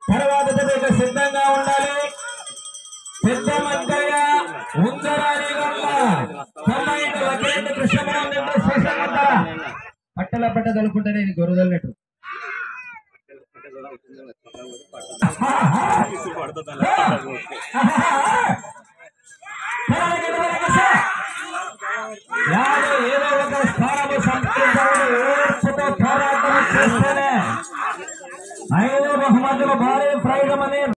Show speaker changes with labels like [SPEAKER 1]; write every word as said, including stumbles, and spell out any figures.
[SPEAKER 1] తర్వాత జతకు సిద్ధంగా ఉండాలి. పెద్ద మంకయ్య ఉందరాలిగమ్మ పట్టల పట్ట తలుపుంటే నేను గొర్రెదల్లట్టు